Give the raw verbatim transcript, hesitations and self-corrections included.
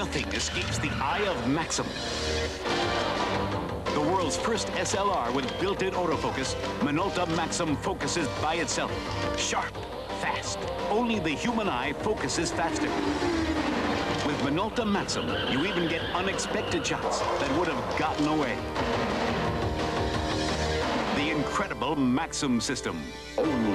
Nothing escapes the eye of Maxxium. The world's first S L R with built-in autofocus, MINOLTA Maxxium focuses by itself. Sharp, fast. Only the human eye focuses faster. With MINOLTA Maxxium, you even get unexpected shots that would have gotten away. The incredible Maxxium system. Only